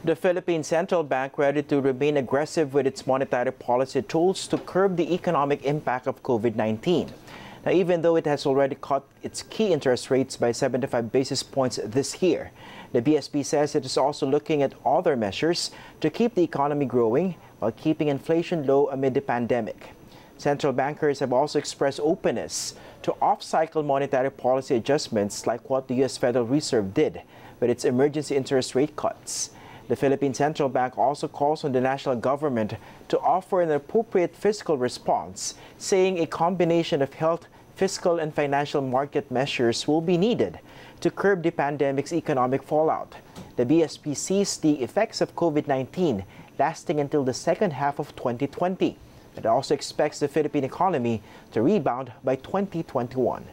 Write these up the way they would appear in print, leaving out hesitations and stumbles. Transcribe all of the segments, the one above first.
The Philippine Central Bank ready to remain aggressive with its monetary policy tools to curb the economic impact of COVID-19. Now, even though it has already cut its key interest rates by 75 basis points this year, the BSP says it is also looking at other measures to keep the economy growing while keeping inflation low amid the pandemic. Central bankers have also expressed openness to off-cycle monetary policy adjustments like what the U.S. Federal Reserve did with its emergency interest rate cuts. The Philippine Central Bank also calls on the national government to offer an appropriate fiscal response, saying a combination of health, fiscal, and financial market measures will be needed to curb the pandemic's economic fallout. The BSP sees the effects of COVID-19 lasting until the second half of 2020. It also expects the Philippine economy to rebound by 2021.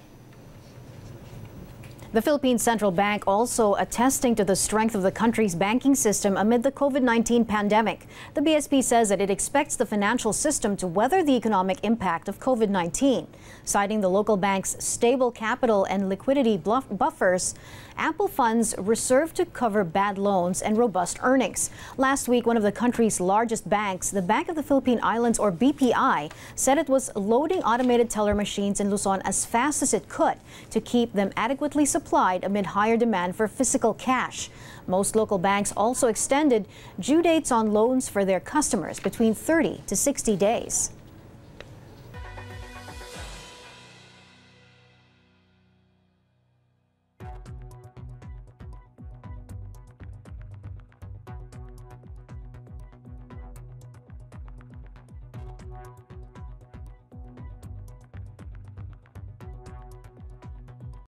The Philippine Central Bank also attesting to the strength of the country's banking system amid the COVID-19 pandemic. The BSP says that it expects the financial system to weather the economic impact of COVID-19. Citing the local bank's stable capital and liquidity buffers, ample funds reserved to cover bad loans and robust earnings. Last week, one of the country's largest banks, the Bank of the Philippine Islands, or BPI, said it was loading automated teller machines in Luzon as fast as it could to keep them adequately supplied amid higher demand for physical cash. Most local banks also extended due dates on loans for their customers between 30 to 60 days.